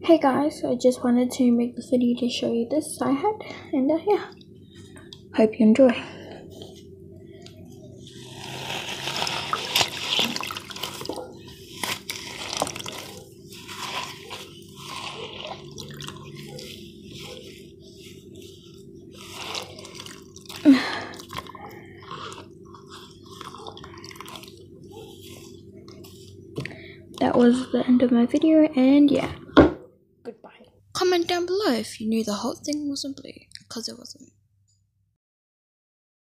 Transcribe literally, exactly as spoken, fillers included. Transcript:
Hey guys, I just wanted to make this video to show you this I had, and uh, yeah, hope you enjoy. That was the end of my video, and yeah, goodbye. Comment down below if you knew the whole thing wasn't blue, because it wasn't.